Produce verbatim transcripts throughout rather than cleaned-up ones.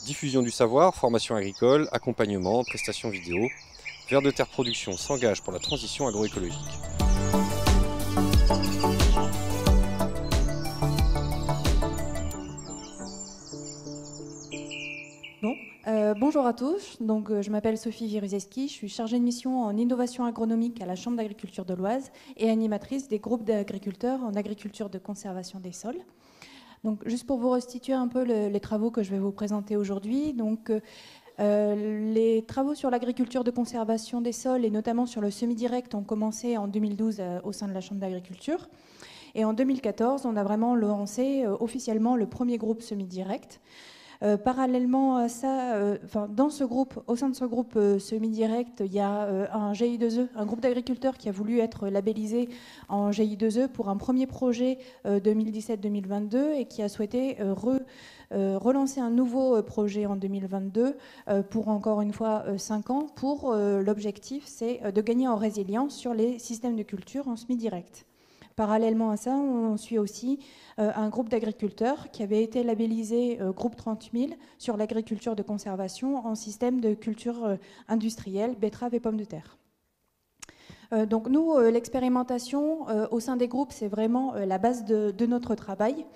Diffusion du savoir, formation agricole, accompagnement, prestations vidéo. Vers de Terre Production s'engage pour la transition agroécologique. Bon, euh, bonjour à tous, donc, euh, je m'appelle Sophie Viruzeski, je suis chargée de mission en innovation agronomique à la Chambre d'agriculture de l'Oise et animatrice des groupes d'agriculteurs en agriculture de conservation des sols. Donc, juste pour vous restituer un peu le, les travaux que je vais vous présenter aujourd'hui, donc, euh, les travaux sur l'agriculture de conservation des sols et notamment sur le semi-direct ont commencé en deux mille douze euh, au sein de la Chambre d'agriculture. Et en deux mille quatorze, on a vraiment lancé euh, officiellement le premier groupe semi-direct. Euh, parallèlement à ça, euh, enfin, dans ce groupe, au sein de ce groupe euh, semi-direct, il y a euh, un G I deux E, un groupe d'agriculteurs qui a voulu être labellisé en G I deux E pour un premier projet euh, deux mille dix-sept deux mille vingt-deux et qui a souhaité euh, re, euh, relancer un nouveau projet en deux mille vingt-deux euh, pour encore une fois euh, cinq ans. Pour euh, l'objectif, c'est euh, de gagner en résilience sur les systèmes de culture en semi-direct. Parallèlement à ça, on suit aussi euh, un groupe d'agriculteurs qui avait été labellisé euh, groupe trente mille sur l'agriculture de conservation en système de culture euh, industrielle, betteraves et pommes de terre. Euh, donc nous, euh, l'expérimentation euh, au sein des groupes, c'est vraiment euh, la base de, de notre travail.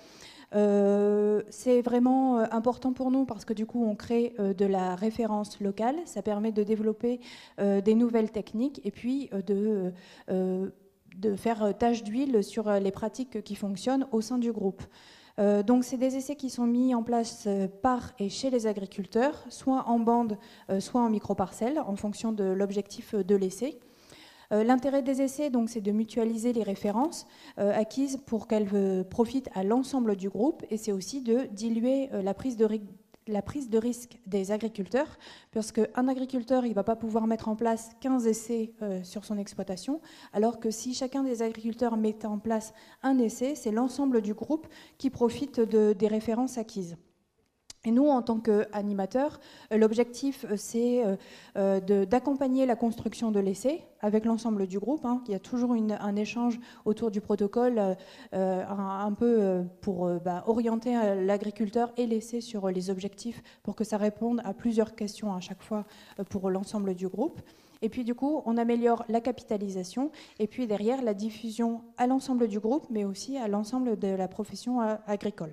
Euh, c'est vraiment euh, important pour nous parce que du coup on crée euh, de la référence locale, ça permet de développer euh, des nouvelles techniques et puis euh, de... Euh, de faire tache d'huile sur les pratiques qui fonctionnent au sein du groupe. Euh, donc c'est des essais qui sont mis en place par et chez les agriculteurs, soit en bande, euh, soit en micro-parcelles, en fonction de l'objectif de l'essai. Euh, L'intérêt des essais, donc, c'est de mutualiser les références euh, acquises pour qu'elles euh, profitent à l'ensemble du groupe, et c'est aussi de diluer euh, la prise de la prise de risque des agriculteurs, parce qu'un agriculteur, il ne va pas pouvoir mettre en place quinze essais euh, sur son exploitation, alors que si chacun des agriculteurs met en place un essai, c'est l'ensemble du groupe qui profite de, des références acquises. Et nous, en tant qu'animateurs, l'objectif, c'est euh, d'accompagner la construction de l'essai avec l'ensemble du groupe. Hein. Il y a toujours une, un échange autour du protocole, euh, un, un peu pour euh, bah, orienter l'agriculteur et l'essai sur les objectifs pour que ça réponde à plusieurs questions à chaque fois pour l'ensemble du groupe. Et puis du coup, on améliore la capitalisation et puis derrière la diffusion à l'ensemble du groupe, mais aussi à l'ensemble de la profession agricole.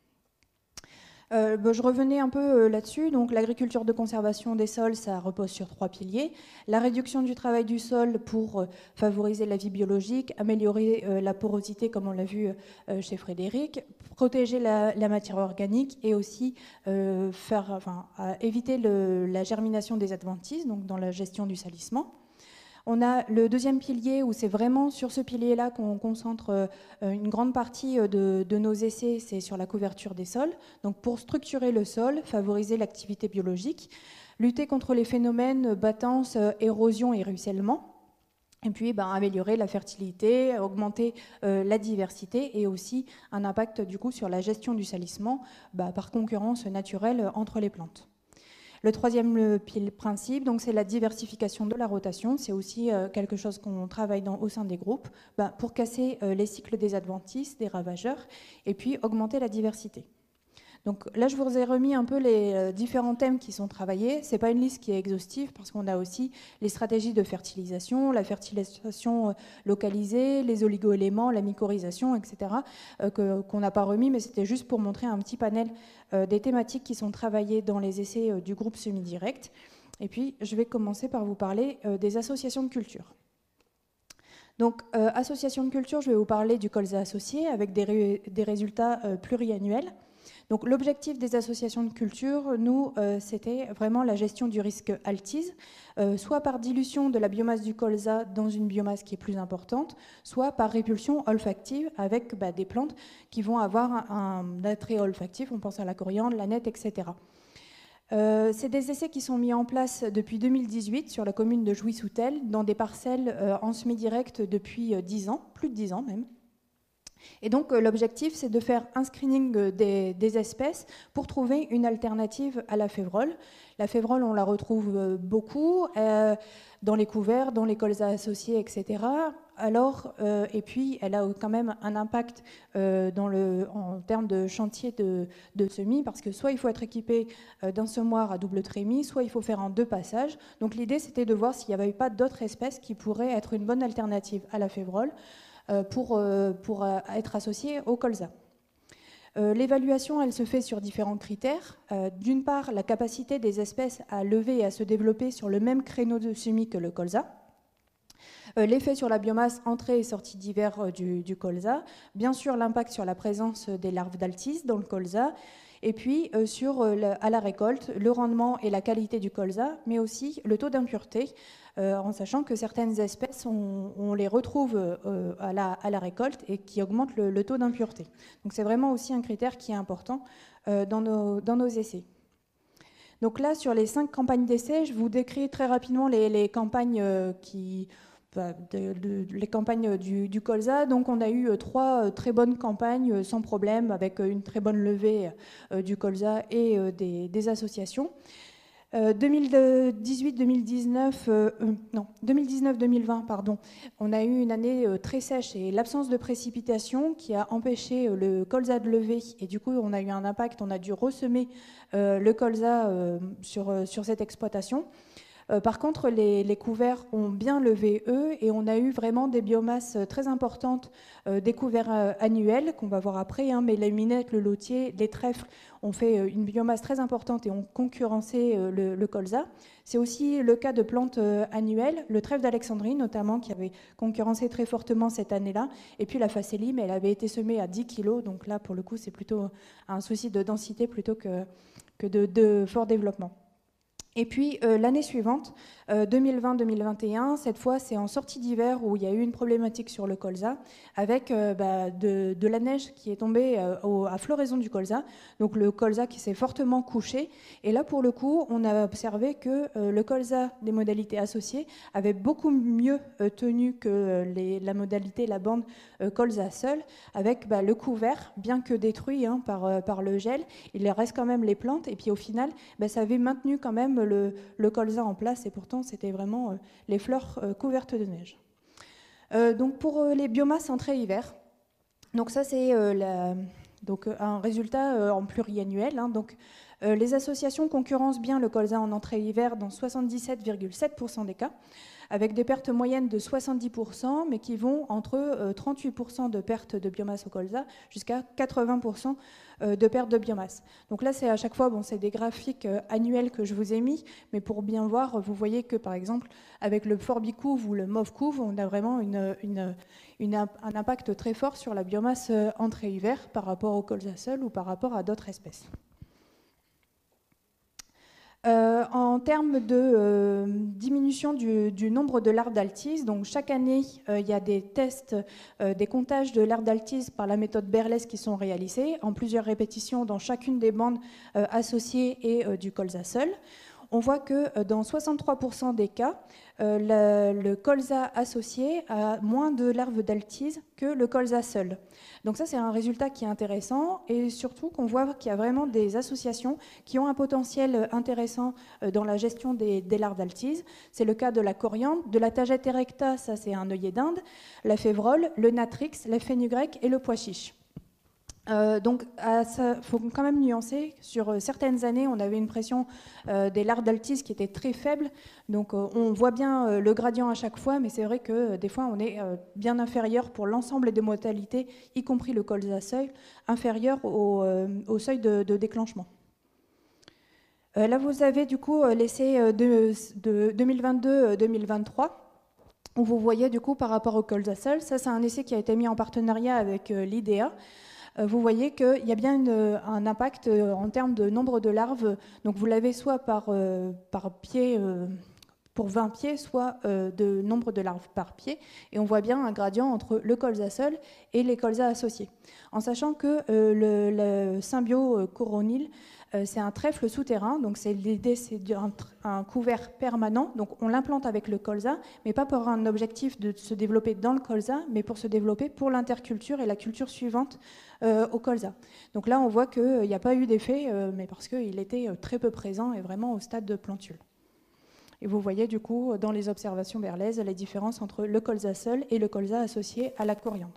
Euh, ben, je revenais un peu euh, là-dessus. Donc, l'agriculture de conservation des sols, ça repose sur trois piliers. La réduction du travail du sol pour euh, favoriser la vie biologique, améliorer euh, la porosité, comme on l'a vu euh, chez Frédéric, protéger la, la matière organique et aussi euh, faire, enfin, éviter le, la germination des adventices, donc dans la gestion du salissement. On a le deuxième pilier où c'est vraiment sur ce pilier-là qu'on concentre une grande partie de, de nos essais, c'est sur la couverture des sols. Donc pour structurer le sol, favoriser l'activité biologique, lutter contre les phénomènes battance, érosion et ruissellement. Et puis ben, améliorer la fertilité, augmenter euh, la diversité et aussi un impact du coup sur la gestion du salissement ben, par concurrence naturelle entre les plantes. Le troisième principe, donc, c'est la diversification de la rotation. C'est aussi euh, quelque chose qu'on travaille dans, au sein des groupes bah, pour casser euh, les cycles des adventices, des ravageurs, et puis augmenter la diversité. Donc là, je vous ai remis un peu les euh, différents thèmes qui sont travaillés. Ce n'est pas une liste qui est exhaustive parce qu'on a aussi les stratégies de fertilisation, la fertilisation euh, localisée, les oligoéléments, la mycorhisation, et cetera, euh, qu'on n'a pas remis, mais c'était juste pour montrer un petit panel euh, des thématiques qui sont travaillées dans les essais euh, du groupe semi-direct. Et puis, je vais commencer par vous parler euh, des associations de culture. Donc, euh, association de culture, je vais vous parler du colza associé avec des, ré des résultats euh, pluriannuels. Donc l'objectif des associations de culture, nous, euh, c'était vraiment la gestion du risque altise, euh, soit par dilution de la biomasse du colza dans une biomasse qui est plus importante, soit par répulsion olfactive avec bah, des plantes qui vont avoir un, un attrait olfactif, on pense à la coriandre, la nette, et cetera. Euh, c'est des essais qui sont mis en place depuis deux mille dix-huit sur la commune de Jouy-Soutel, dans des parcelles euh, en semi-direct depuis euh, dix ans, plus de dix ans même. Et donc euh, l'objectif, c'est de faire un screening des, des espèces pour trouver une alternative à la févrole. La févrole, on la retrouve beaucoup euh, dans les couverts, dans les colzas associés, et cetera. alors, euh, et puis elle a quand même un impact euh, dans le, en termes de chantier de, de semis, parce que soit il faut être équipé euh, d'un semoir à double trémie, soit il faut faire en deux passages. Donc l'idée, c'était de voir s'il n'y avait pas d'autres espèces qui pourraient être une bonne alternative à la févrole euh, pour, euh, pour euh, être associées au colza. Euh, L'évaluation, elle se fait sur différents critères. Euh, D'une part, la capacité des espèces à lever et à se développer sur le même créneau de semis que le colza. Euh, L'effet sur la biomasse entrée et sortie d'hiver euh, du, du colza. Bien sûr, l'impact sur la présence des larves d'altis dans le colza. Et puis, euh, sur, euh, la, à la récolte, le rendement et la qualité du colza, mais aussi le taux d'impureté, euh, en sachant que certaines espèces, on, on les retrouve euh, à, la, à la récolte et qui augmentent le, le taux d'impureté. Donc c'est vraiment aussi un critère qui est important euh, dans, nos, dans nos essais. Donc là, sur les cinq campagnes d'essais, je vous décris très rapidement les, les campagnes euh, qui... De, de, de, les campagnes du, du colza. Donc on a eu euh, trois euh, très bonnes campagnes euh, sans problème, avec euh, une très bonne levée euh, du colza et euh, des, des associations. Euh, deux mille dix-huit deux mille dix-neuf, euh, euh, non, deux mille dix-neuf deux mille vingt, pardon, on a eu une année euh, très sèche et l'absence de précipitation qui a empêché euh, le colza de lever, et du coup on a eu un impact, on a dû ressemer euh, le colza euh, sur, euh, sur cette exploitation. Euh, par contre, les, les couverts ont bien levé, eux, et on a eu vraiment des biomasses très importantes, euh, des couverts euh, annuels, qu'on va voir après, hein, mais les minettes, le lotier, les trèfles ont fait euh, une biomasse très importante et ont concurrencé euh, le, le colza. C'est aussi le cas de plantes euh, annuelles, le trèfle d'Alexandrie notamment, qui avait concurrencé très fortement cette année-là, et puis la facélie, mais elle avait été semée à dix kilos, donc là, pour le coup, c'est plutôt un souci de densité plutôt que, que de, de fort développement. Et puis euh, l'année suivante, euh, deux mille vingt deux mille vingt et un, cette fois c'est en sortie d'hiver où il y a eu une problématique sur le colza avec euh, bah, de, de la neige qui est tombée euh, au, à floraison du colza, donc le colza qui s'est fortement couché. Et là pour le coup, on a observé que euh, le colza des modalités associées avait beaucoup mieux euh, tenu que les, la modalité, la bande euh, colza seul, avec bah, le couvert, bien que détruit hein, par, euh, par le gel, il reste quand même les plantes, et puis au final, bah, ça avait maintenu quand même Le, le colza en place, et pourtant c'était vraiment euh, les fleurs euh, couvertes de neige. Euh, donc pour euh, les biomasses entrée-hiver, donc ça c'est euh, la, donc, un résultat euh, en pluriannuel. Hein, donc euh, les associations concurrencent bien le colza en entrée-hiver dans soixante-dix-sept virgule sept pour cent des cas, avec des pertes moyennes de soixante-dix pour cent, mais qui vont entre euh, trente-huit pour cent de pertes de biomasse au colza jusqu'à quatre-vingts pour cent de pertes de biomasse. Donc là, c'est à chaque fois, bon, c'est des graphiques euh, annuels que je vous ai mis, mais pour bien voir, vous voyez que par exemple, avec le Forbicouve ou le Movecouve, on a vraiment une, une, une, un impact très fort sur la biomasse euh, entrée-hiver par rapport au colza seul ou par rapport à d'autres espèces. Euh, en termes de euh, diminution du, du nombre de larves d'altis, donc chaque année, euh, il y a des tests, euh, des comptages de larves d'altis par la méthode Berlès qui sont réalisés en plusieurs répétitions dans chacune des bandes euh, associées et euh, du colza seul. On voit que euh, dans soixante-trois pour cent des cas, euh, le, le colza associé a moins de larves d'altis que le colza seul. Donc ça, c'est un résultat qui est intéressant, et surtout qu'on voit qu'il y a vraiment des associations qui ont un potentiel intéressant dans la gestion des, des larves d'altis. C'est le cas de la coriandre, de la tagette erecta, ça c'est un œillet d'Inde, la févrole, le natrix, la fenugrec et le pois chiche. Euh, donc, il faut quand même nuancer. Sur certaines années, on avait une pression euh, des larves d'altis qui était très faible. Donc, euh, on voit bien euh, le gradient à chaque fois, mais c'est vrai que euh, des fois, on est euh, bien inférieur pour l'ensemble des modalités, y compris le colza seuil, inférieur au, euh, au seuil de, de déclenchement. Euh, là, vous avez du coup l'essai de, de deux mille vingt-deux deux mille vingt-trois. Où vous voyez du coup par rapport au colza seul. Ça, c'est un essai qui a été mis en partenariat avec euh, l'I D A. Vous voyez qu'il y a bien une, un impact en termes de nombre de larves. Donc vous l'avez soit par, euh, par pied euh, pour vingt pieds, soit euh, de nombre de larves par pied. Et on voit bien un gradient entre le colza seul et les colzas associés. En sachant que euh, le, le symbio coronil, euh, c'est un trèfle souterrain. Donc l'idée, c'est un, un couvert permanent. Donc on l'implante avec le colza, mais pas pour un objectif de se développer dans le colza, mais pour se développer pour l'interculture et la culture suivante euh, au colza. Donc là, on voit qu'il n'y a pas eu d'effet, euh, mais parce qu'il était très peu présent et vraiment au stade de plantule. Et vous voyez du coup dans les observations berlaises la différence entre le colza seul et le colza associé à la coriandre.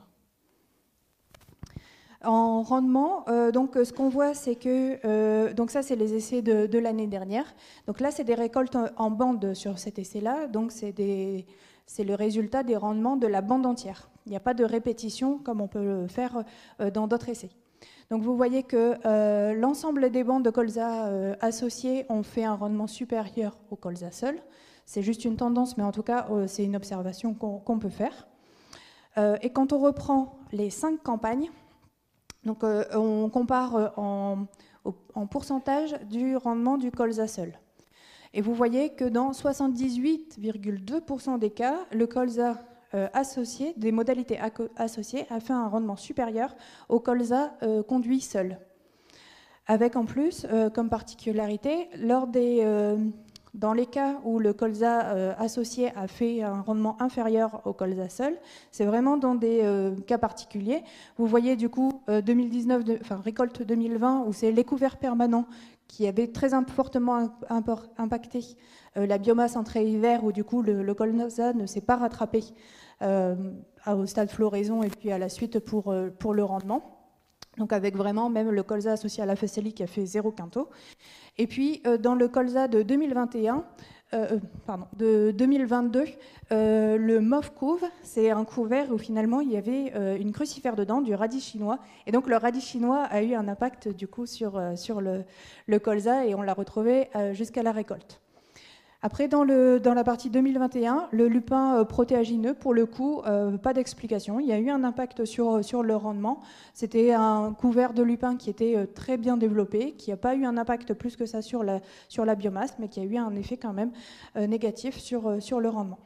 En rendement, euh, donc ce qu'on voit, c'est que euh, donc ça, c'est les essais de, de l'année dernière. Donc là, c'est des récoltes en, en bande sur cet essai-là. Donc c'est des, c'est le résultat des rendements de la bande entière. Il n'y a pas de répétition comme on peut le faire euh, dans d'autres essais. Donc vous voyez que euh, l'ensemble des bandes de colza euh, associées ont fait un rendement supérieur au colza seul. C'est juste une tendance, mais en tout cas, euh, c'est une observation qu'on, qu'on peut faire. Euh, et quand on reprend les cinq campagnes, donc, euh, on compare en, en pourcentage du rendement du colza seul. Et vous voyez que dans soixante-dix-huit virgule deux pour cent des cas, le colza euh, associé, des modalités associées, a fait un rendement supérieur au colza euh, conduit seul. Avec en plus, euh, comme particularité, lors des, euh, dans les cas où le colza euh, associé a fait un rendement inférieur au colza seul, c'est vraiment dans des euh, cas particuliers. Vous voyez du coup euh, deux mille dix-neuf, de, enfin récolte deux mille vingt, où c'est les couverts permanents qui avaient très fortement impacté euh, la biomasse entrée-hiver, où du coup le, le colza ne s'est pas rattrapé euh, au stade floraison et puis à la suite pour, euh, pour le rendement. Donc avec vraiment même le colza associé à la Faceli qui a fait zéro quinto. Et puis euh, dans le colza de deux mille vingt et un, euh, pardon, de deux mille vingt-deux, euh, le mauve couve, c'est un couvert où finalement il y avait euh, une crucifère dedans, du radis chinois. Et donc le radis chinois a eu un impact du coup sur, euh, sur le, le colza et on l'a retrouvé euh, jusqu'à la récolte. Après, dans, le, dans la partie deux mille vingt et un, le lupin euh, protéagineux, pour le coup, euh, pas d'explication. Il y a eu un impact sur, sur le rendement. C'était un couvert de lupin qui était euh, très bien développé, qui n'a pas eu un impact plus que ça sur la, sur la biomasse, mais qui a eu un effet quand même euh, négatif sur, euh, sur le rendement.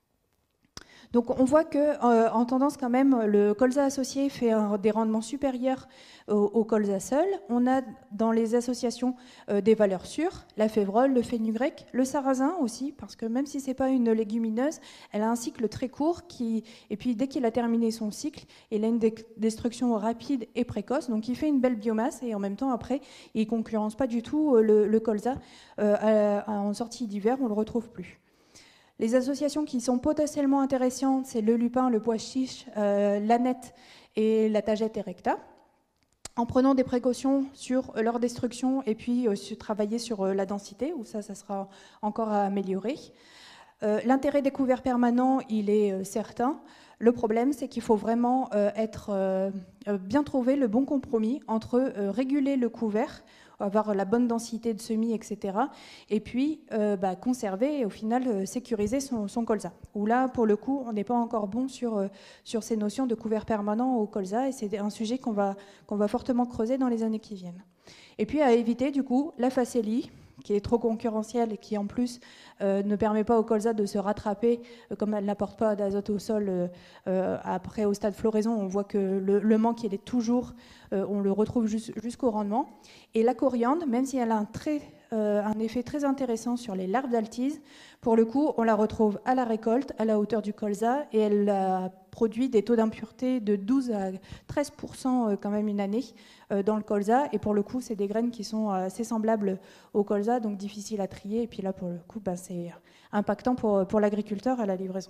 Donc on voit que, euh, en tendance quand même, le colza associé fait un, des rendements supérieurs au, au colza seul. On a dans les associations euh, des valeurs sûres, la févrole, le fenugrec, le sarrasin aussi, parce que même si c'est pas une légumineuse, elle a un cycle très court qui, et puis dès qu'il a terminé son cycle, il a une destruction rapide et précoce, donc il fait une belle biomasse et en même temps après, il concurrence pas du tout le, le colza euh, à, en sortie d'hiver, on le retrouve plus. Les associations qui sont potentiellement intéressantes, c'est le lupin, le pois chiche, euh, l'aneth et la tagette erecta. En prenant des précautions sur leur destruction et puis euh, travailler sur euh, la densité, où ça, ça sera encore à améliorer. Euh, L'intérêt des couverts permanents, il est euh, certain. Le problème, c'est qu'il faut vraiment euh, être, euh, bien trouver le bon compromis entre euh, réguler le couvert, avoir la bonne densité de semis, et cetera. Et puis euh, bah, conserver et au final euh, sécuriser son, son colza. Où là, pour le coup, on n'est pas encore bon sur, euh, sur ces notions de couvert permanent au colza et c'est un sujet qu'on va, qu'on va fortement creuser dans les années qui viennent. Et puis à éviter du coup la facélie, qui est trop concurrentielle et qui en plus euh, ne permet pas au colza de se rattraper, euh, comme elle n'apporte pas d'azote au sol. Euh, euh, après, au stade floraison, on voit que le, le manque, il est toujours, euh, on le retrouve jusqu'au rendement. Et la coriandre, même si elle a un, très, euh, un effet très intéressant sur les larves d'altise, pour le coup, on la retrouve à la récolte, à la hauteur du colza, et elle a produit des taux d'impureté de douze à treize pour cent quand même une année euh, dans le colza. Et pour le coup, c'est des graines qui sont assez semblables au colza, donc difficiles à trier. Et puis là, pour le coup, ben, c'est impactant pour, pour l'agriculteur à la livraison.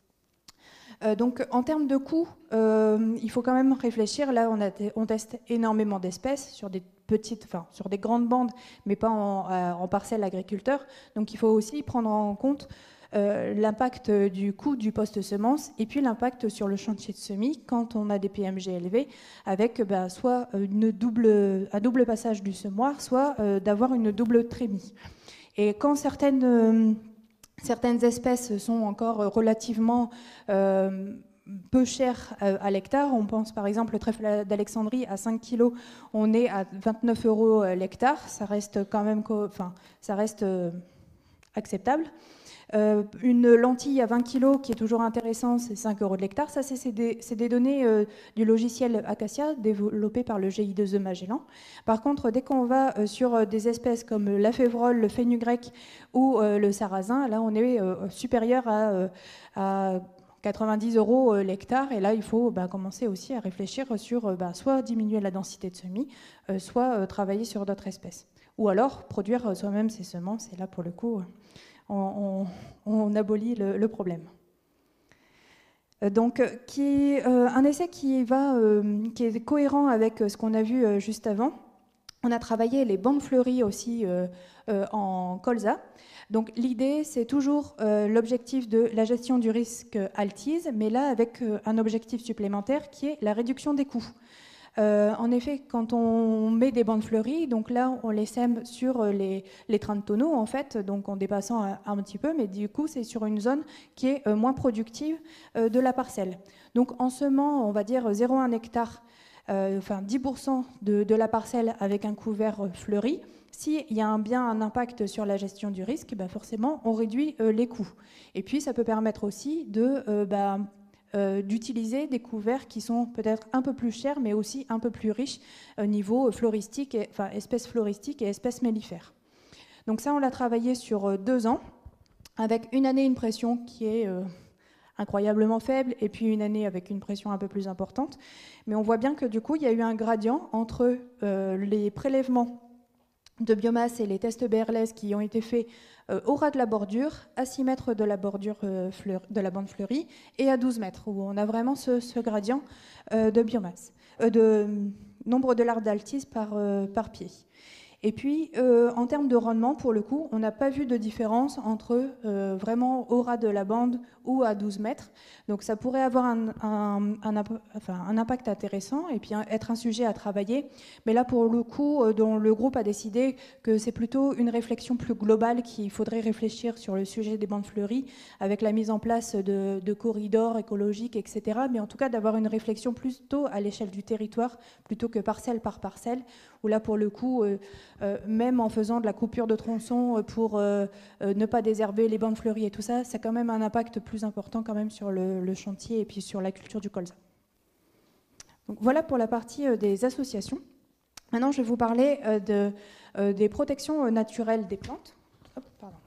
Euh, donc en termes de coûts, euh, il faut quand même réfléchir. Là, on, a, on teste énormément d'espèces sur des petites, enfin sur des grandes bandes, mais pas en, euh, en parcelles agriculteurs. Donc il faut aussi prendre en compte euh, l'impact du coût du poste semence et puis l'impact sur le chantier de semis quand on a des P M G élevés, avec bah, soit une double, un double passage du semoir, soit euh, d'avoir une double trémie. Et quand certaines euh, Certaines espèces sont encore relativement euh, peu chères à l'hectare. On pense par exemple le trèfle d'Alexandrie à cinq kilos, on est à vingt-neuf euros l'hectare. Ça reste quand même, enfin, ça reste euh, acceptable. Euh, une lentille à vingt kilos qui est toujours intéressant, c'est cinq euros de l'hectare. Ça, c'est des, des données euh, du logiciel Acacia développé par le G I deux E Magellan. Par contre, dès qu'on va euh, sur des espèces comme la févrole, le fenugrec ou euh, le sarrasin, là, on est euh, supérieur à, euh, à quatre-vingt-dix euros l'hectare. Et là, il faut bah, commencer aussi à réfléchir sur bah, soit diminuer la densité de semis, euh, soit euh, travailler sur d'autres espèces. Ou alors produire soi-même ses semences. Et là, pour le coup... on, on, on abolit le, le problème. Donc, qui, euh, un essai qui, va, euh, qui est cohérent avec ce qu'on a vu euh, juste avant. On a travaillé les bandes fleuries aussi euh, euh, en colza. Donc l'idée, c'est toujours euh, l'objectif de la gestion du risque altise, mais là avec euh, un objectif supplémentaire qui est la réduction des coûts. Euh, en effet, quand on met des bandes fleuries, donc là on les sème sur les, les trains de tonneaux en fait, donc en dépassant un, un petit peu, mais du coup c'est sur une zone qui est euh, moins productive euh, de la parcelle. Donc en semant, on va dire zéro virgule un hectare, euh, enfin dix pour cent de, de la parcelle avec un couvert fleuri, s'il y a un, bien un impact sur la gestion du risque, ben forcément on réduit euh, les coûts. Et puis ça peut permettre aussi de... Euh, bah, Euh, d'utiliser des couverts qui sont peut-être un peu plus chers, mais aussi un peu plus riches au euh, niveau floristique, et, enfin espèces floristiques et espèces mellifères. Donc ça, on l'a travaillé sur euh, deux ans, avec une année une pression qui est euh, incroyablement faible, et puis une année avec une pression un peu plus importante. Mais on voit bien que du coup, il y a eu un gradient entre euh, les prélèvements de biomasse et les tests B R L S qui ont été faits euh, au ras de la bordure, à six mètres de la bordure euh, fleur, de la bande fleurie, et à douze mètres, où on a vraiment ce, ce gradient euh, de biomasse, euh, de euh, nombre de larves d'altise par, euh, par pied. Et puis, euh, en termes de rendement, pour le coup, on n'a pas vu de différence entre euh, vraiment au ras de la bande ou à douze mètres. Donc ça pourrait avoir un, un, un, enfin, un impact intéressant et puis être un sujet à travailler. Mais là, pour le coup, euh, dont le groupe a décidé que c'est plutôt une réflexion plus globale qu'il faudrait réfléchir sur le sujet des bandes fleuries, avec la mise en place de, de corridors écologiques, et cetera. Mais en tout cas, d'avoir une réflexion plutôt à l'échelle du territoire, plutôt que parcelle par parcelle, où là, pour le coup, euh, euh, même en faisant de la coupure de tronçons pour euh, euh, ne pas désherber les bandes fleuries et tout ça, ça a quand même un impact plus important quand même sur le, le chantier et puis sur la culture du colza. Donc voilà pour la partie euh, des associations. Maintenant, je vais vous parler euh, de, euh, des protections naturelles des plantes. Hop, pardon.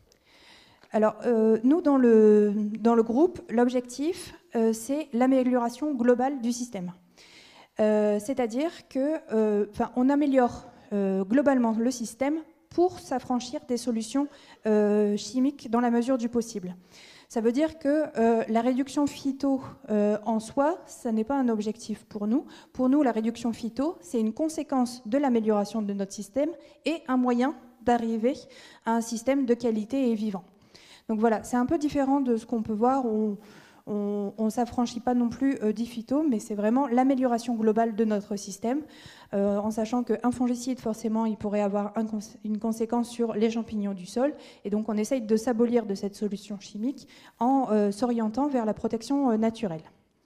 Alors, euh, nous, dans le, dans le groupe, l'objectif, euh, c'est l'amélioration globale du système. Euh, c'est-à-dire que, euh, on améliore euh, globalement le système pour s'affranchir des solutions euh, chimiques dans la mesure du possible. Ça veut dire que euh, la réduction phyto euh, en soi, ça n'est pas un objectif pour nous. Pour nous, la réduction phyto, c'est une conséquence de l'amélioration de notre système et un moyen d'arriver à un système de qualité et vivant. Donc voilà, c'est un peu différent de ce qu'on peut voir. On, On ne s'affranchit pas non plus euh, du phyto, mais c'est vraiment l'amélioration globale de notre système, euh, en sachant qu'un fongicide, forcément, il pourrait avoir un cons une conséquence sur les champignons du sol, et donc on essaye de s'abolir de cette solution chimique en euh, s'orientant vers la protection euh, naturelle.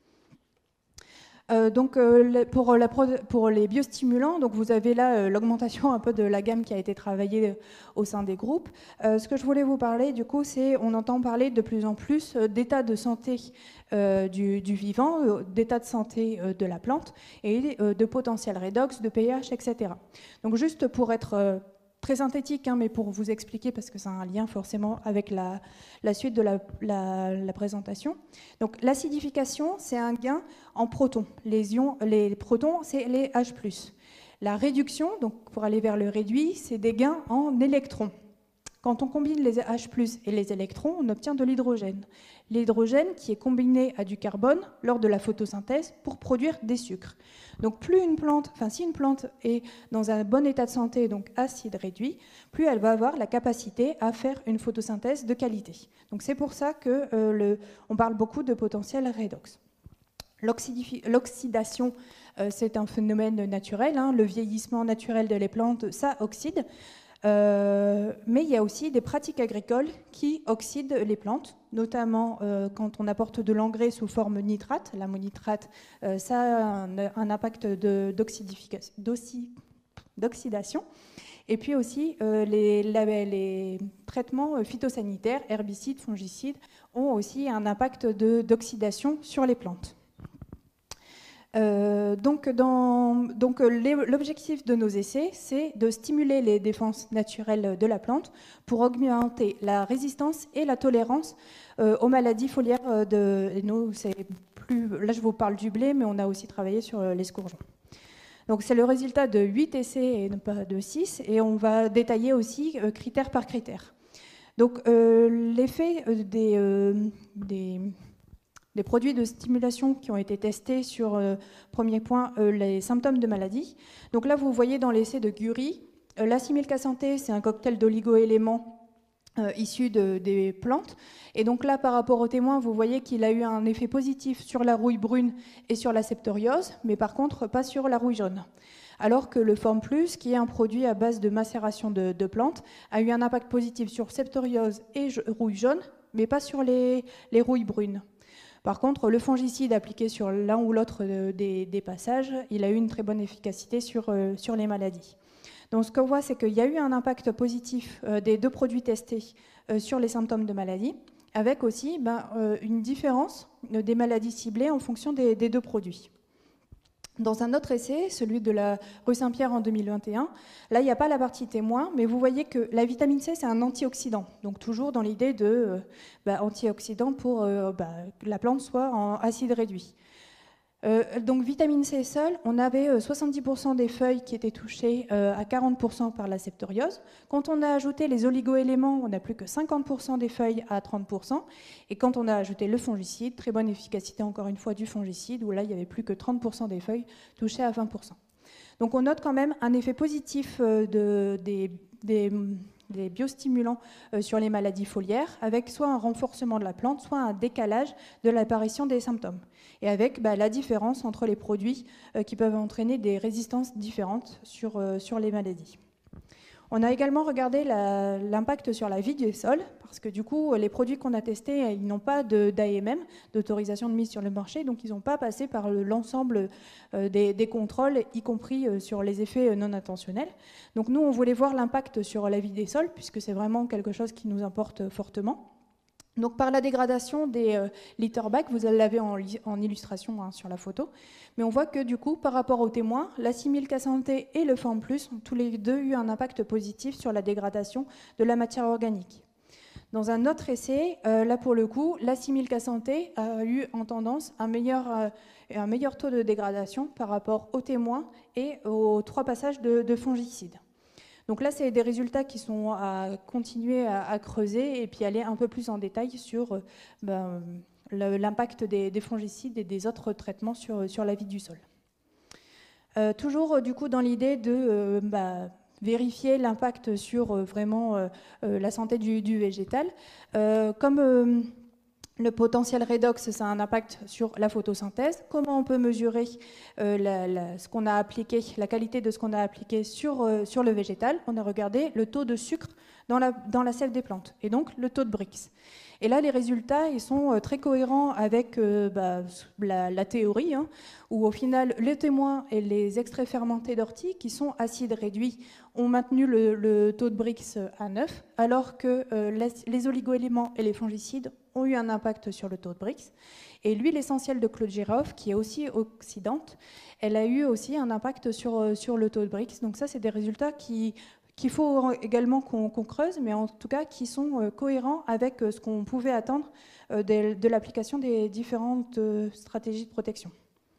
Euh, donc euh, pour, la pro pour les biostimulants, donc vous avez là euh, l'augmentation un peu de la gamme qui a été travaillée au sein des groupes. Euh, ce que je voulais vous parler, du coup, c'est on entend parler de plus en plus euh, d'état de santé euh, du, du vivant, euh, d'état de santé euh, de la plante et euh, de potentiel redox, de pH, et cetera. Donc juste pour être euh, très synthétique, hein, mais pour vous expliquer, parce que c'est un lien forcément avec la, la suite de la, la, la présentation. Donc l'acidification, c'est un gain en protons. Les, ions, les protons, c'est les H plus. La réduction, donc pour aller vers le réduit, c'est des gains en électrons. Quand on combine les H plus et les électrons, on obtient de l'hydrogène. L'hydrogène qui est combiné à du carbone lors de la photosynthèse pour produire des sucres. Donc plus une plante, enfin si une plante est dans un bon état de santé, donc acide réduit, plus elle va avoir la capacité à faire une photosynthèse de qualité. Donc c'est pour ça que euh, le, on parle beaucoup de potentiel redox. L'oxydation, euh, c'est un phénomène naturel, hein, le vieillissement naturel de les plantes, ça oxyde. Euh, mais il y a aussi des pratiques agricoles qui oxydent les plantes, notamment euh, quand on apporte de l'engrais sous forme nitrate. L'ammonitrate, euh, ça a un, un impact d'oxydation. Et puis aussi, euh, les, les traitements phytosanitaires, herbicides, fongicides, ont aussi un impact d'oxydation sur les plantes. Euh, donc, donc l'objectif de nos essais, c'est de stimuler les défenses naturelles de la plante pour augmenter la résistance et la tolérance euh, aux maladies foliaires. De, et nous, plus, là, je vous parle du blé, mais on a aussi travaillé sur l'escourgeon. Donc, c'est le résultat de huit essais et non pas de six, et on va détailler aussi euh, critère par critère. Donc euh, l'effet des, euh, des, des produits de stimulation qui ont été testés sur, euh, premier point, euh, les symptômes de maladie. Donc là, vous voyez dans l'essai de Guri, euh, la Similka Santé, c'est un cocktail d'oligo-éléments Euh, issus de, des plantes. Et donc là, par rapport au témoin, vous voyez qu'il a eu un effet positif sur la rouille brune et sur la septoriose, mais par contre pas sur la rouille jaune. Alors que le Form Plus, qui est un produit à base de macération de, de plantes, a eu un impact positif sur septoriose et rouille jaune, mais pas sur les, les rouilles brunes. Par contre, le fongicide appliqué sur l'un ou l'autre des, des passages, il a eu une très bonne efficacité sur, euh, sur les maladies. Donc ce qu'on voit, c'est qu'il y a eu un impact positif euh, des deux produits testés euh, sur les symptômes de maladie, avec aussi ben, euh, une différence euh, des maladies ciblées en fonction des, des deux produits. Dans un autre essai, celui de la rue Saint-Pierre en deux mille vingt et un, là, il n'y a pas la partie témoin, mais vous voyez que la vitamine C, c'est un antioxydant. Donc toujours dans l'idée de euh, ben, antioxydant pour euh, ben, que la plante soit en acide réduit. Euh, donc vitamine C seule, on avait euh, soixante-dix pour cent des feuilles qui étaient touchées euh, à quarante pour cent par la septoriose. Quand on a ajouté les oligo-éléments, on n'a plus que cinquante pour cent des feuilles à trente pour cent. Et quand on a ajouté le fongicide, très bonne efficacité encore une fois du fongicide, où là il n'y avait plus que trente pour cent des feuilles touchées à vingt pour cent. Donc on note quand même un effet positif euh, de, des, des, des biostimulants euh, sur les maladies foliaires, avec soit un renforcement de la plante, soit un décalage de l'apparition des symptômes. Et avec bah, la différence entre les produits euh, qui peuvent entraîner des résistances différentes sur, euh, sur les maladies. On a également regardé l'impact sur la vie des sols, parce que du coup, les produits qu'on a testés, ils n'ont pas d'A M M, d'autorisation de mise sur le marché, donc ils n'ont pas passé par l'ensemble euh, des, des contrôles, y compris euh, sur les effets non intentionnels. Donc nous, on voulait voir l'impact sur la vie des sols, puisque c'est vraiment quelque chose qui nous importe fortement. Donc par la dégradation des euh, litter bags, vous l'avez en, en illustration hein, sur la photo, mais on voit que du coup, par rapport aux témoins, la Similka Santé et le Form Plus ont tous les deux eu un impact positif sur la dégradation de la matière organique. Dans un autre essai, euh, là pour le coup, la Similka Santé a eu en tendance un meilleur, euh, un meilleur taux de dégradation par rapport aux témoins et aux trois passages de, de fongicides. Donc là, c'est des résultats qui sont à continuer à, à creuser et puis aller un peu plus en détail sur ben, l'impact des, des fongicides et des autres traitements sur, sur la vie du sol. Euh, toujours du coup dans l'idée de euh, bah, vérifier l'impact sur euh, vraiment euh, la santé du, du végétal. Euh, comme euh, le potentiel redox, ça a un impact sur la photosynthèse. Comment on peut mesurer euh, la, la, ce qu'on a appliqué, la qualité de ce qu'on a appliqué sur, euh, sur le végétal? On a regardé le taux de sucre dans la, dans la sève des plantes, et donc le taux de Brix. Et là, les résultats, ils sont euh, très cohérents avec euh, bah, la, la théorie, hein, où au final, les témoins et les extraits fermentés d'ortie, qui sont acides réduits, ont maintenu le, le taux de Brix à neuf, alors que euh, les, les oligoéléments et les fongicides ont eu un impact sur le taux de Brix. Et l'huile essentielle de clou de girofle, qui est aussi oxydante, elle a eu aussi un impact sur, sur le taux de Brix. Donc ça, c'est des résultats qui... qu'il faut également qu'on qu'on creuse, mais en tout cas qui sont euh, cohérents avec euh, ce qu'on pouvait attendre euh, de, de l'application des différentes euh, stratégies de protection.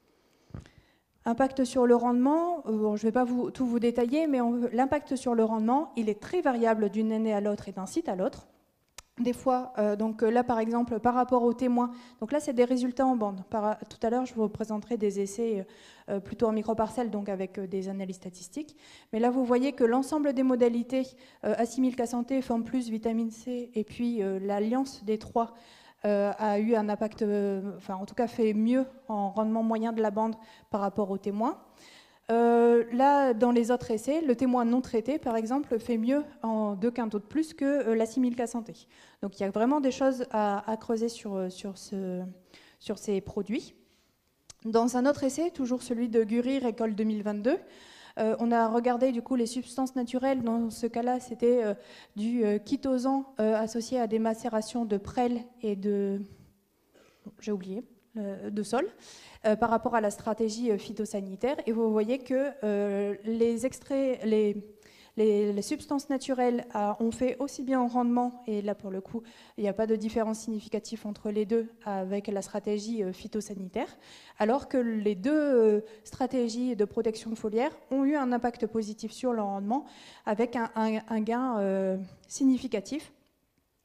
Impact sur le rendement, euh, bon, je ne vais pas vous, tout vous détailler, mais l'impact sur le rendement, il est très variable d'une année à l'autre et d'un site à l'autre. Des fois, euh, donc là par exemple, par rapport aux témoins, donc là c'est des résultats en bande. Par, tout à l'heure, je vous présenterai des essais euh, plutôt en microparcelles, donc avec euh, des analyses statistiques. Mais là, vous voyez que l'ensemble des modalités, euh, Similka Santé, Form Plus, vitamine C, et puis euh, l'alliance des trois euh, a eu un impact, euh, enfin en tout cas fait mieux en rendement moyen de la bande par rapport aux témoins. Euh, là, dans les autres essais, le témoin non traité, par exemple, fait mieux en deux quintaux de plus que euh, la Similka Santé. Donc il y a vraiment des choses à, à creuser sur, sur, ce, sur ces produits. Dans un autre essai, toujours celui de Guri, récolte deux mille vingt-deux, euh, on a regardé du coup les substances naturelles. Dans ce cas-là, c'était euh, du euh, chitosan euh, associé à des macérations de prêle et de... J'ai oublié. de sol euh, par rapport à la stratégie phytosanitaire, et vous voyez que euh, les extraits, les, les, les substances naturelles a, ont fait aussi bien en rendement, et là pour le coup il n'y a pas de différence significative entre les deux avec la stratégie phytosanitaire, alors que les deux stratégies de protection foliaire ont eu un impact positif sur le rendement avec un, un, un gain euh, significatif.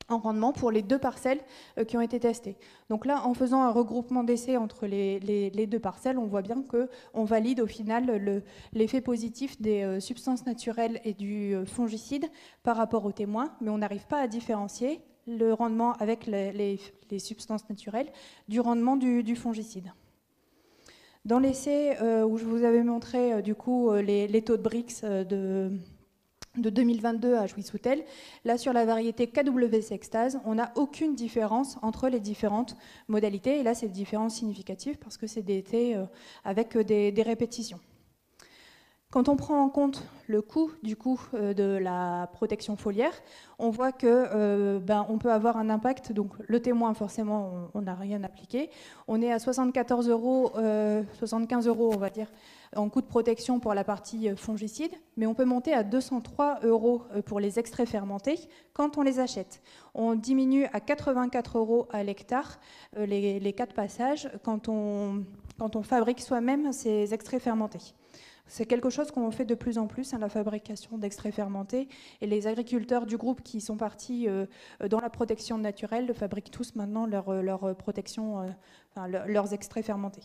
en rendement pour les deux parcelles euh, qui ont été testées. Donc là, en faisant un regroupement d'essais entre les, les, les deux parcelles, on voit bien qu'on valide au final l'effet positif des euh, substances naturelles et du euh, fongicide par rapport aux témoins, mais on n'arrive pas à différencier le rendement avec les, les, les substances naturelles du rendement du, du fongicide. Dans l'essai euh, où je vous avais montré euh, du coup euh, les, les taux de Brix euh, de de deux mille vingt-deux à Jouy-Soutel. Là, sur la variété K W C Extase, on n'a aucune différence entre les différentes modalités. Et là, c'est une différence significative parce que c'est des thés euh, avec des, des répétitions. Quand on prend en compte le coût du coup euh, de la protection foliaire, on voit que euh, ben, on peut avoir un impact. Donc le témoin, forcément, on n'a rien appliqué. On est à soixante-quatorze euros, euh, soixante-quinze euros, on va dire, en coût de protection pour la partie fongicide, mais on peut monter à deux cent trois euros pour les extraits fermentés quand on les achète. On diminue à quatre-vingt-quatre euros à l'hectare les, les quatre passages quand on, quand on fabrique soi-même ces extraits fermentés. C'est quelque chose qu'on fait de plus en plus, hein, la fabrication d'extraits fermentés, et les agriculteurs du groupe qui sont partis euh, dans la protection naturelle fabriquent tous maintenant leur, leur protection, euh, enfin, leur, leurs extraits fermentés.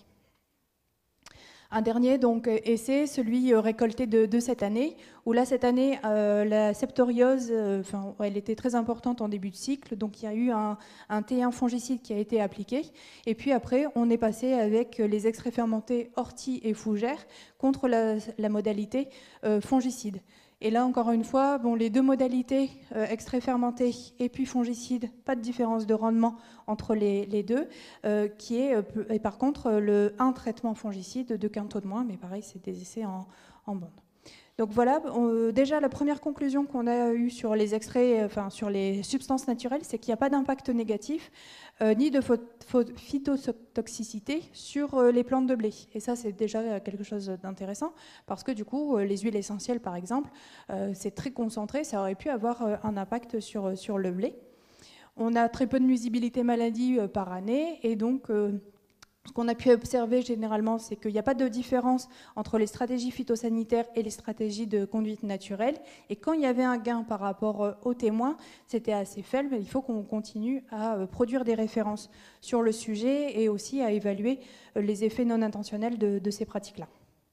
Un dernier donc, essai, celui récolté de, de cette année, où là, cette année, euh, la septoriose, euh, enfin, elle était très importante en début de cycle, donc il y a eu un, un T un fongicide qui a été appliqué, et puis après, on est passé avec les extraits fermentés ortie et fougère contre la, la modalité euh, fongicide. Et là, encore une fois, bon, les deux modalités, euh, extrait fermenté et puis fongicide, pas de différence de rendement entre les, les deux, euh, qui est, euh, et par contre, le un traitement fongicide de quinto de moins, mais pareil, c'est des essais en, en bande. Donc voilà, on, déjà la première conclusion qu'on a eue sur les extraits, enfin sur les substances naturelles, c'est qu'il n'y a pas d'impact négatif euh, ni de phytotoxicité sur euh, les plantes de blé. Et ça, c'est déjà quelque chose d'intéressant parce que du coup, euh, les huiles essentielles, par exemple, euh, c'est très concentré, ça aurait pu avoir euh, un impact sur, sur le blé. On a très peu de nuisibilité maladie euh, par année et donc euh, ce qu'on a pu observer généralement, c'est qu'il n'y a pas de différence entre les stratégies phytosanitaires et les stratégies de conduite naturelle. Et quand il y avait un gain par rapport aux témoins, c'était assez faible. Il faut qu'on continue à produire des références sur le sujet et aussi à évaluer les effets non intentionnels de, de ces pratiques-là.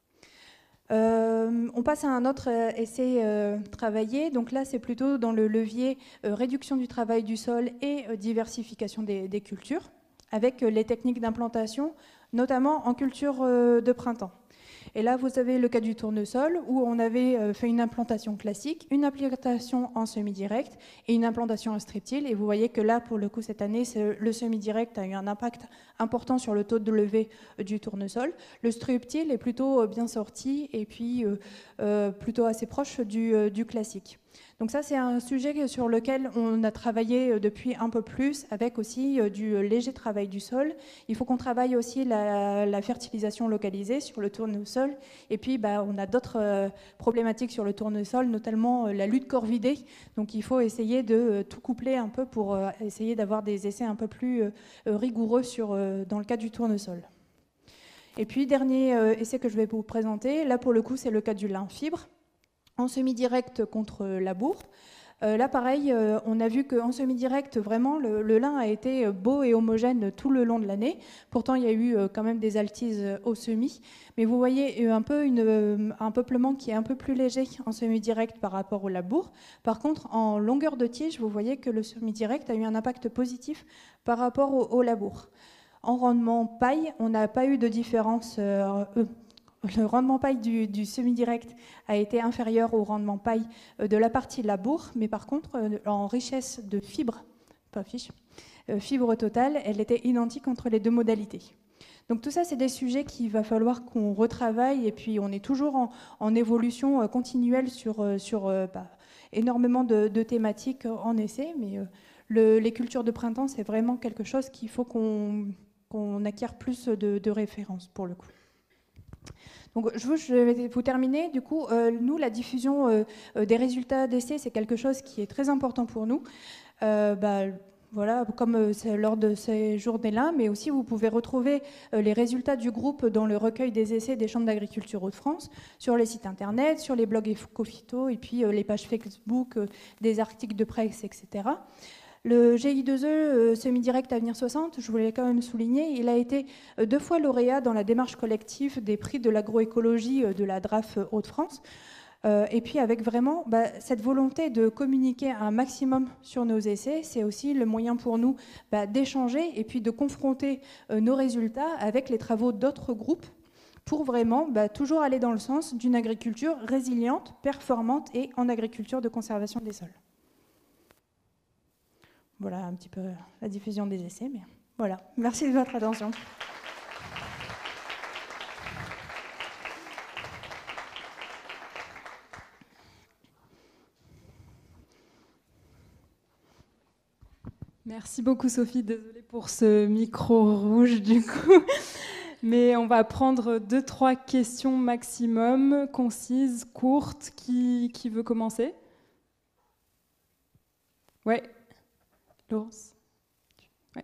Euh, on passe à un autre essai euh, travaillé. Donc là, c'est plutôt dans le levier euh, réduction du travail du sol et euh, diversification des, des cultures, avec les techniques d'implantation, notamment en culture de printemps. Et là, vous avez le cas du tournesol, où on avait fait une implantation classique, une implantation en semi-direct et une implantation en streptile. Et vous voyez que là, pour le coup, cette année, le semi-direct a eu un impact important sur le taux de levée du tournesol. Le streptile est plutôt bien sorti et puis euh, plutôt assez proche du, du classique. Donc ça, c'est un sujet sur lequel on a travaillé depuis un peu plus, avec aussi du léger travail du sol. Il faut qu'on travaille aussi la, la fertilisation localisée sur le tournesol. Et puis, bah, on a d'autres euh, problématiques sur le tournesol, notamment euh, la lutte corvidée. Donc il faut essayer de euh, tout coupler un peu pour euh, essayer d'avoir des essais un peu plus euh, rigoureux sur, euh, dans le cas du tournesol. Et puis, dernier euh, essai que je vais vous présenter, là pour le coup, c'est le cas du lin fibre, en semi-direct contre labour. Euh, là, pareil, euh, on a vu qu'en semi-direct, vraiment, le, le lin a été beau et homogène tout le long de l'année. Pourtant, il y a eu euh, quand même des altises au semis. Mais vous voyez un peu une, euh, un peuplement qui est un peu plus léger en semi-direct par rapport au labour. Par contre, en longueur de tige, vous voyez que le semi-direct a eu un impact positif par rapport au, au labour. En rendement paille, on n'a pas eu de différence euh, Le rendement paille du, du semi-direct a été inférieur au rendement paille de la partie labour, mais par contre, en richesse de fibres, pas fiche, fibres totales, elle était identique entre les deux modalités. Donc tout ça, c'est des sujets qu'il va falloir qu'on retravaille, et puis on est toujours en, en évolution continuelle sur, sur bah, énormément de, de thématiques en essai, mais le, les cultures de printemps, c'est vraiment quelque chose qu'il faut qu'on qu'on acquiert plus de, de références pour le coup. Donc, je vais vous terminer. Du coup, euh, nous, la diffusion euh, des résultats d'essais, c'est quelque chose qui est très important pour nous. Euh, bah, voilà, comme c'est lors de ces journées-là, mais aussi vous pouvez retrouver euh, les résultats du groupe dans le recueil des essais des chambres d'agriculture Hauts-de-France, sur les sites internet, sur les blogs Ecophyto, et puis euh, les pages Facebook, euh, des articles de presse, et cetera. Le G I deux E euh, semi-direct Avenir soixante, je voulais quand même souligner, il a été euh, deux fois lauréat dans la démarche collective des prix de l'agroécologie euh, de la D R A F Hauts-de-France. Euh, et puis avec vraiment bah, cette volonté de communiquer un maximum sur nos essais, c'est aussi le moyen pour nous bah, d'échanger et puis de confronter euh, nos résultats avec les travaux d'autres groupes pour vraiment bah, toujours aller dans le sens d'une agriculture résiliente, performante et en agriculture de conservation des sols. Voilà un petit peu la diffusion des essais, mais voilà. Merci de votre attention. Merci beaucoup Sophie, désolée pour ce micro rouge du coup. Mais on va prendre deux, trois questions maximum, concises, courtes. Qui, qui veut commencer? Ouais, Laurence. Ouais.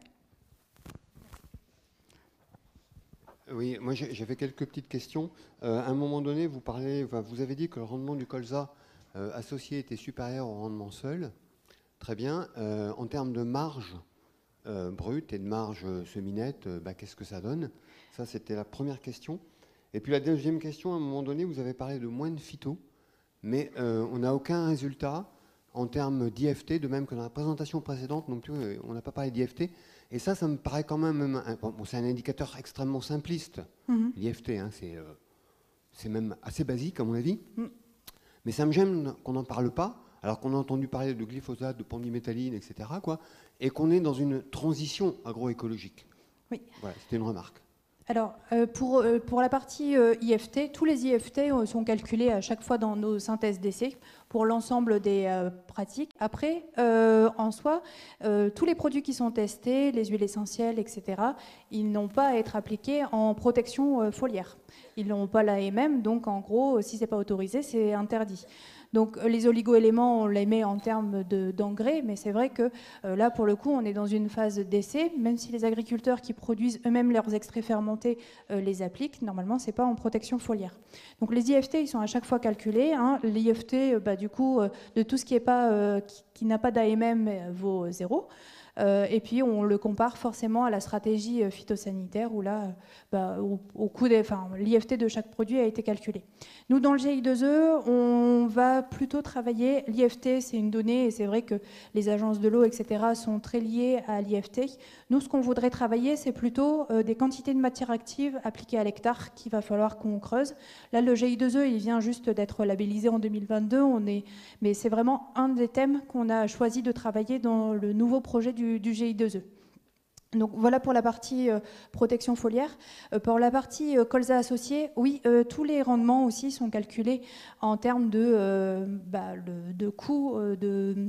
Oui, moi j'avais quelques petites questions. Euh, à un moment donné, vous parlez, enfin, vous avez dit que le rendement du colza euh, associé était supérieur au rendement seul. Très bien. Euh, en termes de marge euh, brute et de marge semi-nette, euh, bah, qu'est-ce que ça donne? Ça, c'était la première question. Et puis la deuxième question, à un moment donné, vous avez parlé de moins de phyto, mais euh, on n'a aucun résultat en termes d'I F T, de même que dans la présentation précédente, non plus, on n'a pas parlé d'I F T. Et ça, ça me paraît quand même... Un, bon, c'est un indicateur extrêmement simpliste, mm-hmm. l'I F T, hein, c'est euh, c'est même assez basique, à mon avis. Mm. Mais ça me gêne qu'on n'en parle pas, alors qu'on a entendu parler de glyphosate, de pendiméthaline, et cetera, quoi, et qu'on est dans une transition agroécologique. Oui. Voilà, c'était une remarque. Alors, euh, pour, euh, pour la partie euh, I F T, tous les I F T euh, sont calculés à chaque fois dans nos synthèses d'essais pour l'ensemble des euh, pratiques. Après, euh, en soi, euh, tous les produits qui sont testés, les huiles essentielles, et cetera, ils n'ont pas à être appliqués en protection euh, foliaire. Ils n'ont pas l'A M M, donc en gros, si ce n'est pas autorisé, c'est interdit. Donc les oligo-éléments, on les met en termes d'engrais, mais c'est vrai que euh, là, pour le coup, on est dans une phase d'essai. Même si les agriculteurs qui produisent eux-mêmes leurs extraits fermentés euh, les appliquent, normalement, ce n'est pas en protection foliaire. Donc les I F T, ils sont à chaque fois calculés. Hein. L'I F T, euh, bah, du coup, euh, de tout ce qui, est pas, euh, qui, qui n'a pas d'A M M euh, vaut zéro. Euh, et puis on le compare forcément à la stratégie phytosanitaire où là, bah, au, au coût des, enfin, l'I F T de chaque produit a été calculé. Nous, dans le G I deux E, on va plutôt travailler. L'I F T, c'est une donnée, et c'est vrai que les agences de l'eau, et cetera, sont très liées à l'I F T. Nous, ce qu'on voudrait travailler, c'est plutôt euh, des quantités de matière active appliquées à l'hectare qu'il va falloir qu'on creuse. Là, le G I deux E, il vient juste d'être labellisé en deux mille vingt-deux, on est, mais c'est vraiment un des thèmes qu'on a choisi de travailler dans le nouveau projet du du G I deux E. Donc voilà pour la partie euh, protection foliaire. Euh, pour la partie euh, colza associé, oui, euh, tous les rendements aussi sont calculés en termes de, euh, bah, le, de coûts euh, de,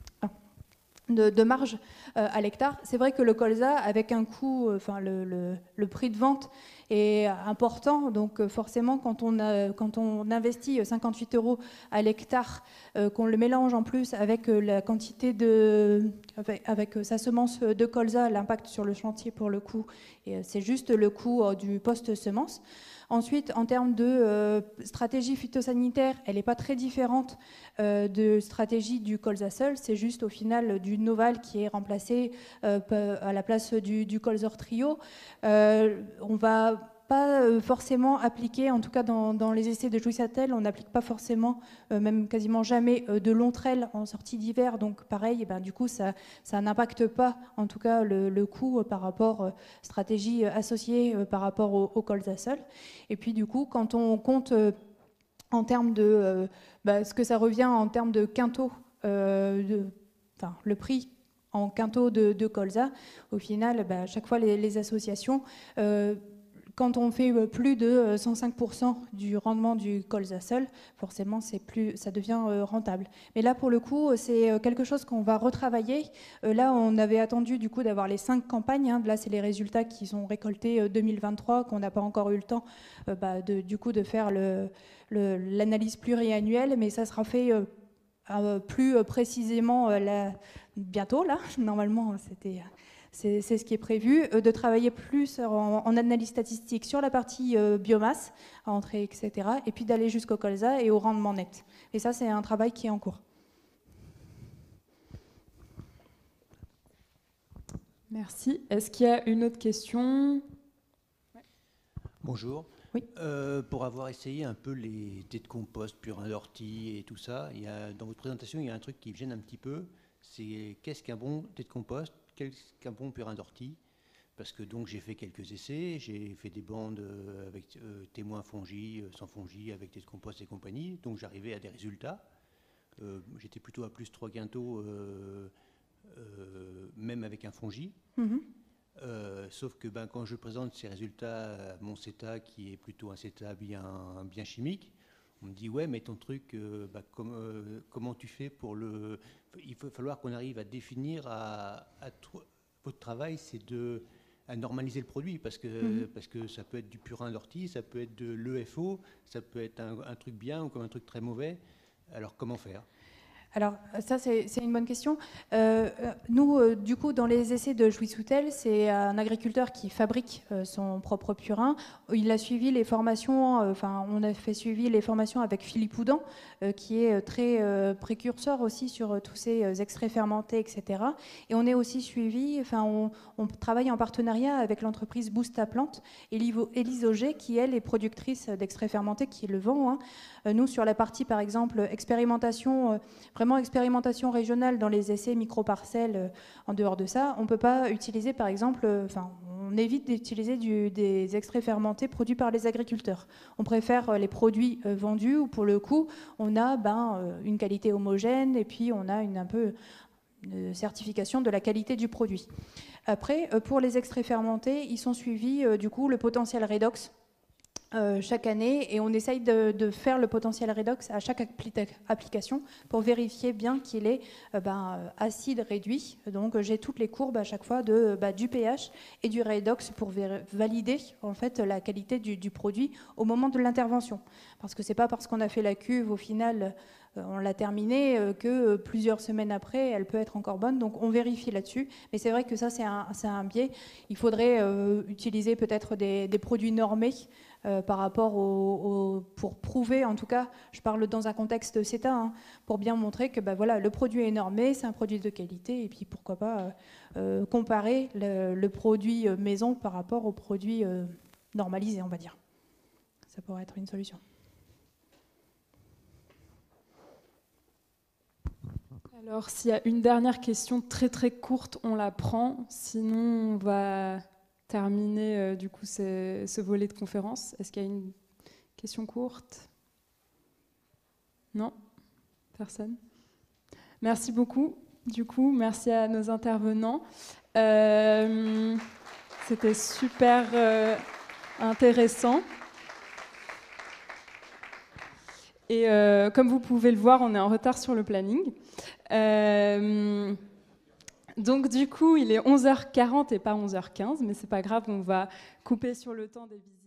de, de marge euh, à l'hectare. C'est vrai que le colza, avec un coût, enfin le, le, le prix de vente est important, donc forcément quand on, a, quand on investit cinquante-huit euros à l'hectare, euh, qu'on le mélange en plus avec la quantité de, avec, avec sa semence de colza, l'impact sur le chantier pour le coup, c'est juste le coût euh, du post-semence. Ensuite, en termes de euh, stratégie phytosanitaire, elle n'est pas très différente euh, de stratégie du colza seul, c'est juste au final du Noval qui est remplacé euh, à la place du, du Colzor Trio. Euh, on va pas forcément appliquer, en tout cas dans, dans les essais de Jouy-Sattel, on n'applique pas forcément, euh, même quasiment jamais, euh, de Lontrel en sortie d'hiver. Donc pareil, et ben, du coup, ça, ça n'impacte pas, en tout cas, le, le coût euh, par rapport, euh, stratégie associée euh, par rapport au, au colza seul. Et puis du coup, quand on compte euh, en termes de euh, bah, ce que ça revient en termes de quintaux, euh, de, enfin, le prix en quintaux de, de colza, au final, bah, à chaque fois, les, les associations... Euh, quand on fait plus de cent cinq pour cent du rendement du colza seul, forcément, c'est plus, ça devient rentable. Mais là, pour le coup, c'est quelque chose qu'on va retravailler. Là, on avait attendu du coup d'avoir les cinq campagnes. Hein. Là, c'est les résultats qui sont récoltés deux mille vingt-trois, qu'on n'a pas encore eu le temps bah, de, du coup de faire le, le, l'analyse pluriannuelle, mais ça sera fait euh, plus précisément euh, là, bientôt. Là, normalement, c'était... C'est ce qui est prévu, euh, de travailler plus en, en analyse statistique sur la partie euh, biomasse, à entrer, et cetera, et puis d'aller jusqu'au colza et au rendement net. Et ça, c'est un travail qui est en cours. Merci. Est-ce qu'il y a une autre question? Bonjour. Oui. Euh, pour avoir essayé un peu les thés de compost, purin d'ortie et tout ça, il y a, dans votre présentation, il y a un truc qui me gêne un petit peu. C'est qu'est-ce qu'un bon thé de compost, qu'est-ce qu'un bon purin d'ortie? Parce que donc j'ai fait quelques essais, j'ai fait des bandes avec euh, témoins fongi, euh, sans fongi, avec thé de compost et compagnie. Donc j'arrivais à des résultats. Euh, J'étais plutôt à plus trois quintaux, euh, euh, même avec un fongi. Mm-hmm. Euh, sauf que ben, quand je présente ces résultats à mon CETA, qui est plutôt un CETA bien, bien chimique, on me dit ouais, mais ton truc, euh, bah, com euh, comment tu fais pour le... Il va falloir qu'on arrive à définir, à, à votre travail, c'est de à normaliser le produit, parce que, mmh. parce que ça peut être du purin d'ortie, ça peut être de l'E F O, ça peut être un, un truc bien ou comme un truc très mauvais. Alors comment faire ? Alors ça, c'est une bonne question. Euh, nous, euh, du coup, dans les essais de Jouy-Soutel, c'est un agriculteur qui fabrique euh, son propre purin. Il a suivi les formations, euh, enfin, on a fait suivi les formations avec Philippe Houdan, euh, qui est très euh, précurseur aussi sur euh, tous ces euh, extraits fermentés, et cetera. Et on est aussi suivi, enfin, on, on travaille en partenariat avec l'entreprise Boost à Plante et Élise Auger, qui elle est productrice d'extraits fermentés, qui le vend. Hein. Euh, nous, sur la partie, par exemple, expérimentation, euh, vraiment expérimentation régionale dans les essais micro-parcelles, euh, en dehors de ça, on ne peut pas utiliser, par exemple, euh, enfin, on évite d'utiliser des extraits fermentés produits par les agriculteurs. On préfère euh, les produits euh, vendus où, pour le coup, on a ben, euh, une qualité homogène et puis on a une, un peu une certification de la qualité du produit. Après, euh, pour les extraits fermentés, ils sont suivis, euh, du coup, le potentiel redox. Euh, chaque année, et on essaye de, de faire le potentiel redox à chaque appli application pour vérifier bien qu'il est euh, ben, acide réduit. Donc j'ai toutes les courbes à chaque fois de, bah, du pH et du redox pour valider en fait la qualité du, du produit au moment de l'intervention. Parce que c'est pas parce qu'on a fait la cuve au final euh, on l'a terminée euh, que plusieurs semaines après elle peut être encore bonne. Donc on vérifie là-dessus. Mais c'est vrai que ça c'est un, un biais. Il faudrait euh, utiliser peut-être des, des produits normés. Euh, par rapport au, au, pour prouver, en tout cas, je parle dans un contexte CETA, hein, pour bien montrer que bah, voilà, le produit est normé, c'est un produit de qualité, et puis pourquoi pas euh, euh, comparer le, le produit maison par rapport au produit euh, normalisé, on va dire. Ça pourrait être une solution. Alors, s'il y a une dernière question très très courte, on la prend, sinon on va terminer euh, du coup ce, ce volet de conférence. Est-ce qu'il y a une question courte? Non? Personne? Merci beaucoup. Du coup, merci à nos intervenants. Euh, C'était super euh, intéressant. Et euh, comme vous pouvez le voir, on est en retard sur le planning. Euh, Donc du coup, il est onze heures quarante et pas onze heures quinze, mais c'est pas grave, on va couper sur le temps des visites.